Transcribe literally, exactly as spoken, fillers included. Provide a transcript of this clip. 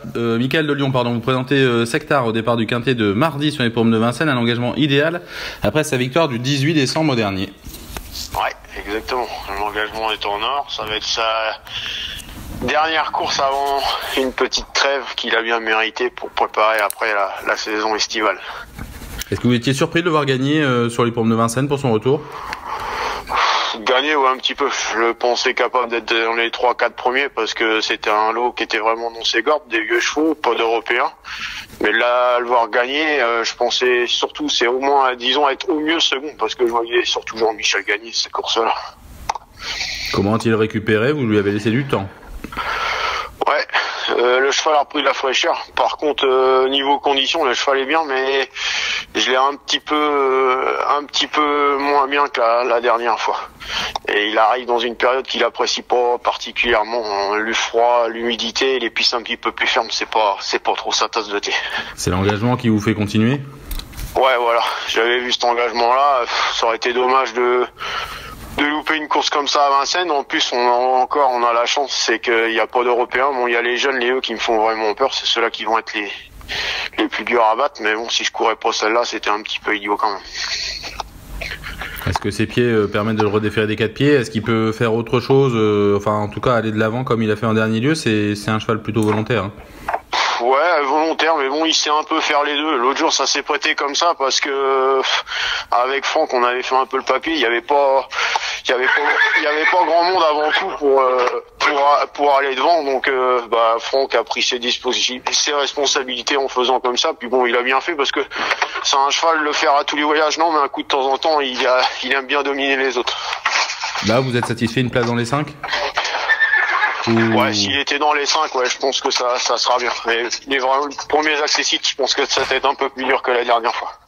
euh, Michael de Lyon, pardon, vous présentez euh, Sectar au départ du quintet de mardi sur les paumes de Vincennes, un engagement idéal après sa victoire du dix-huit décembre dernier. Ouais, exactement. L'engagement est en or. Ça va être sa dernière course avant une petite trêve qu'il a bien méritée pour préparer après la, la saison estivale. Est-ce que vous étiez surpris de le voir gagner euh, sur les paumes de Vincennes pour son retour ? Gagner, ouais, un petit peu. Je le pensais capable d'être dans les trois quatre premiers parce que c'était un lot qui était vraiment dans ses cordes, des vieux chevaux, pas d'Européens. Mais là, le voir gagner, euh, je pensais surtout, c'est au moins, disons, être au mieux second parce que je voyais surtout Jean-Michel gagner ces courses-là. Comment a-t-il récupéré ? Vous lui avez laissé du temps ? Ouais, euh, le cheval a repris de la fraîcheur. Par contre, euh, niveau condition, le cheval est bien, mais je l'ai un petit peu, euh, un petit peu moins bien que la, la dernière fois. Et il arrive dans une période qu'il apprécie pas particulièrement. Le froid, l'humidité, les pistes un petit peu plus fermes, c'est pas, c'est pas trop sa tasse de thé. C'est l'engagement qui vous fait continuer ? Ouais, voilà. J'avais vu cet engagement-là. Ça aurait été dommage de de louper une course comme ça à Vincennes. En plus, on a encore, on a la chance, c'est qu'il n'y a pas d'Européens. Bon, il y a les jeunes, les eux qui me font vraiment peur. C'est ceux-là qui vont être les les plus durs à battre. Mais bon, si je courais pas celle-là, c'était un petit peu idiot quand même. Est-ce que ses pieds euh, permettent de le redéférer des quatre pieds ? Est-ce qu'il peut faire autre chose euh, Enfin, en tout cas, aller de l'avant comme il a fait en dernier lieu. C'est c'est un cheval plutôt volontaire. Hein. Ouais, volontaire, mais bon, il sait un peu faire les deux. L'autre jour, ça s'est prêté comme ça parce que avec Franck, on avait fait un peu le papier. Il y avait pas, il y avait pas, il y avait pas grand monde avant tout pour euh, pour pour aller devant. Donc, euh, bah, Franck a pris ses dispositions, ses responsabilités en faisant comme ça. Puis bon, il a bien fait parce que c'est un cheval, le faire à tous les voyages, non, mais un coup de temps en temps, il a, il aime bien dominer les autres. Là, vous êtes satisfait une place dans les cinq ? Ou... Ouais, s'il était dans les cinq, ouais, je pense que ça, ça sera bien. Mais les, les premiers accessites, je pense que ça va être un peu plus dur que la dernière fois.